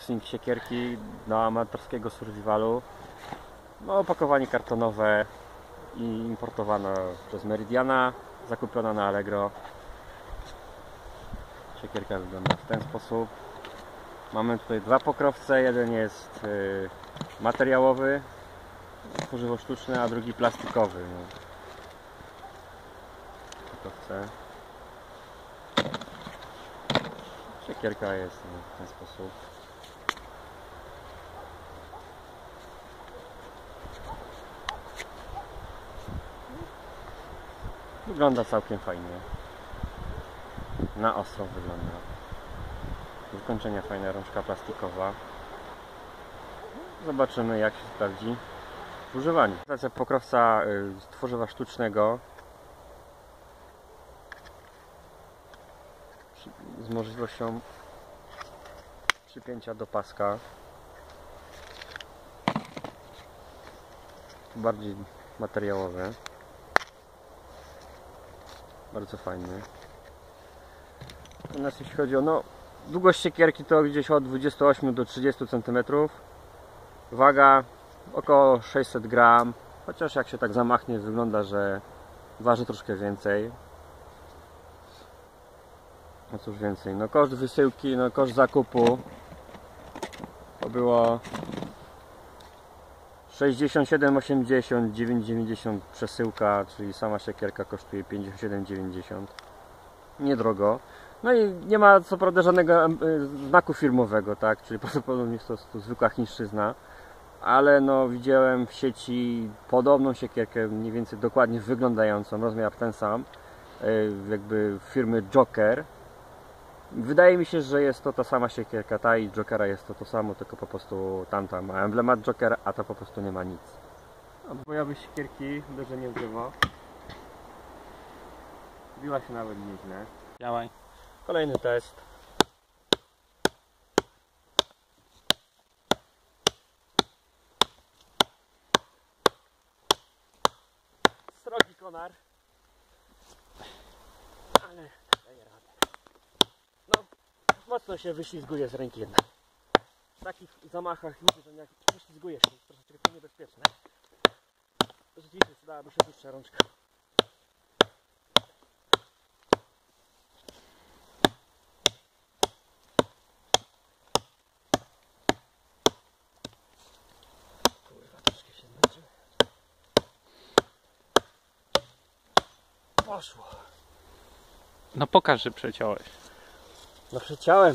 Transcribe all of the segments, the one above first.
unboxing siekierki do amatorskiego survivalu. No, opakowanie kartonowe i importowana przez Meridiana, zakupiona na Allegro. Siekierka wygląda w ten sposób. Mamy tutaj dwa pokrowce, jeden jest materiałowy, tworzywo sztuczne, a drugi plastikowy. Pokrowce. Siekierka jest w ten sposób. Wygląda całkiem fajnie. Na ostro wygląda. Wykończenia fajna rączka plastikowa. Zobaczymy, jak się sprawdzi w używaniu. Stacja pokrowca z tworzywa sztucznego z możliwością przypięcia do paska. Bardziej materiałowe. Bardzo fajny. Natomiast jeśli chodzi o długość siekierki, to gdzieś od 28 do 30 cm. Waga około 600 gram. Chociaż jak się tak zamachnie, wygląda, że waży troszkę więcej. No cóż więcej. Koszt wysyłki, koszt zakupu to było 67,80, 9,90 przesyłka, czyli sama siekierka kosztuje 57,90. Niedrogo. No i nie ma co prawda żadnego znaku firmowego, tak? Czyli prawdopodobnie jest to zwykła chińszczyzna. Ale widziałem w sieci podobną siekierkę, mniej więcej dokładnie wyglądającą, rozmiar ten sam, jakby firmy Joker. Wydaje mi się, że jest to ta sama siekierka, ta i Jokera jest to samo, tylko po prostu tamta ma emblemat Jokera, a ta po prostu nie ma nic. Bojowe siekierki, uderzenie w drzewo. Biła się nawet nieźle. Działaj. Kolejny test. Srogi konar. Ale daje radę. Mocno się wyślizguje z ręki jednak. W takich zamachach widzę, że jak wyślizguje się, to troszeczkę niebezpieczne. Rzeczywiście przydałaby się dłuższa rączka. Kurwa, troszkę się zmęczyłem. Poszło. No pokaż, że przeciąłeś. Przeciąłem.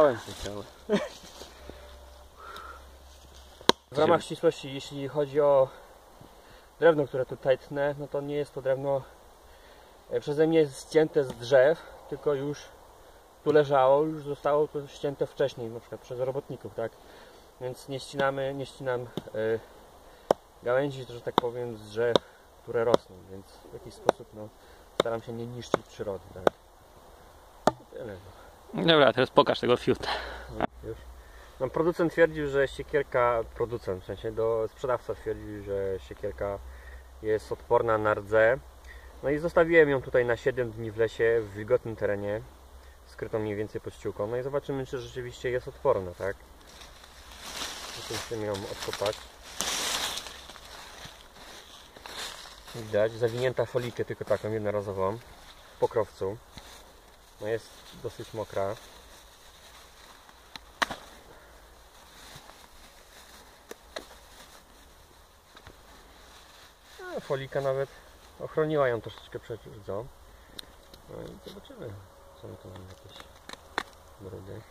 W ramach ścisłości, jeśli chodzi o drewno, które tutaj tnę, to nie jest to drewno przeze mnie ścięte z drzew, tylko już tu leżało, już zostało to ścięte wcześniej, na przykład przez robotników, tak? Więc nie ścinam gałęzi, że tak powiem, z drzew, które rosną, więc w jakiś sposób staram się nie niszczyć przyrody, tak? Tyle. Dobra, teraz pokaż tego fiuta. Już. Producent twierdził, że siekierka, w sensie sprzedawca twierdził, że siekierka jest odporna na rdze. No i zostawiłem ją tutaj na 7 dni w lesie, w wilgotnym terenie, skrytą mniej więcej pod ściółką. No i zobaczymy, czy rzeczywiście jest odporna, tak? Musimy ją odkopać. Widać, zawinięta folikę, tylko taką jednorazową, w pokrowcu. Jest dosyć mokra. Folika nawet ochroniła ją troszeczkę przed rdzą. No i zobaczymy, co my tu mamy, jakieś brudy.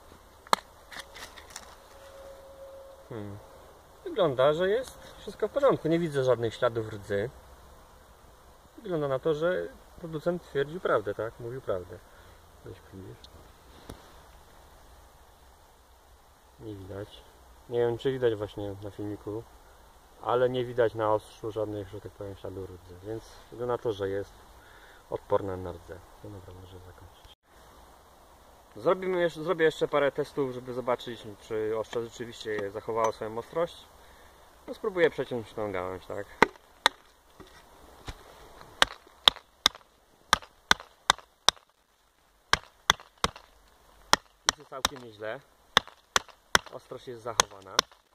Wygląda, że jest wszystko w porządku. Nie widzę żadnych śladów rdzy. Wygląda na to, że producent twierdził prawdę, tak? Mówił prawdę. Weź przybliż. Nie widać. Nie wiem, czy widać właśnie na filmiku, ale nie widać na ostrzu żadnych, że tak powiem, śladów rdzy, więc wygląda na to, że jest odporna na rdze. No dobra, może zakończyć. Zrobię jeszcze parę testów, żeby zobaczyć, czy ostrze rzeczywiście zachowało swoją ostrość. Spróbuję przeciąć tą gałąź, tak? Całkiem nieźle. Ostrość jest zachowana.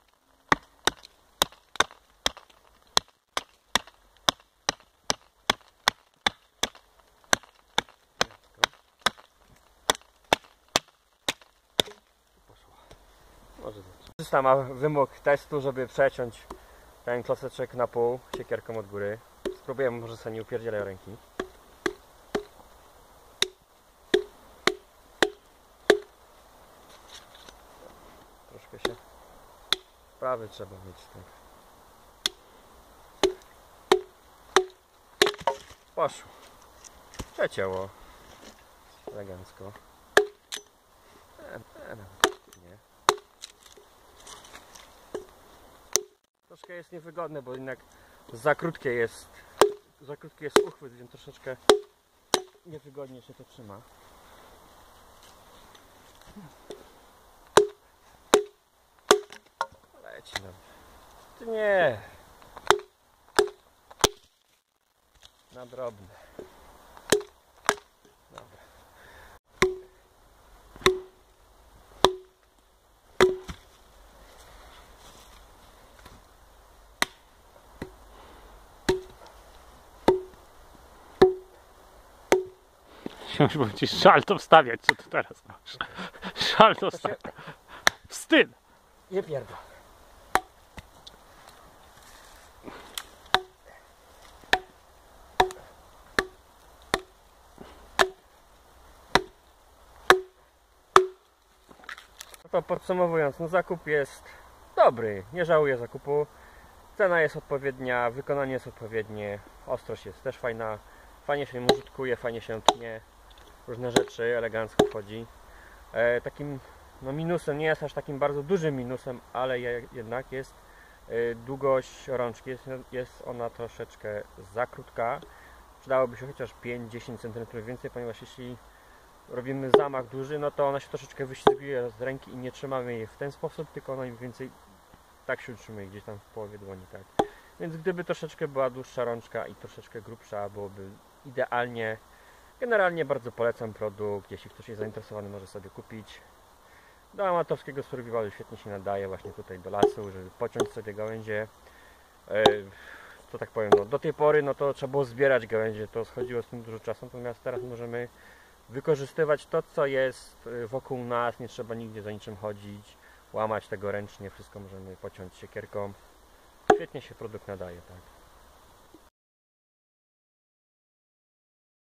Poszło. Ma wymóg testu, żeby przeciąć ten kloceczek na pół siekierką od góry. Spróbujemy, może sobie nie upierdzielę ręki. Troszkę się prawy trzeba mieć tak. Poszło. Przecięło. Elegancko. Nie. Troszkę jest niewygodne, bo jednak za krótki jest uchwyt, więc troszeczkę niewygodnie się to trzyma. Leci dobrze. Nie. Na drobne. Dobra. Już bo ci szal to wstawiać, co ty teraz masz. Szal to wstawiać. Wstyd! Nie pierdol. No to podsumowując, no zakup jest dobry, nie żałuję zakupu. Cena jest odpowiednia, wykonanie jest odpowiednie, ostrość jest też fajna, fajnie się ją użytkuje, fajnie się tnie, różne rzeczy, elegancko wchodzi. Takim no minusem, nie jest aż takim bardzo dużym minusem, ale jednak jest długość rączki, jest ona troszeczkę za krótka. Przydałoby się chociaż 5-10 cm więcej, ponieważ jeśli robimy zamach duży, no to ona się troszeczkę wyślizguje z ręki i nie trzymamy jej w ten sposób, tylko ona mniej więcej tak się utrzymuje gdzieś tam w połowie dłoni, tak. Więc gdyby troszeczkę była dłuższa rączka i troszeczkę grubsza, byłoby idealnie. Generalnie bardzo polecam produkt, jeśli ktoś jest zainteresowany, może sobie kupić. Do amatorskiego survivalu świetnie się nadaje właśnie tutaj do lasu, żeby pociąć sobie gałęzie. To tak powiem, no, do tej pory no to trzeba było zbierać gałęzie, to schodziło z tym dużo czasu, natomiast teraz możemy wykorzystywać to, co jest wokół nas, nie trzeba nigdzie za niczym chodzić, łamać tego ręcznie, wszystko możemy pociąć siekierką. Świetnie się produkt nadaje, tak.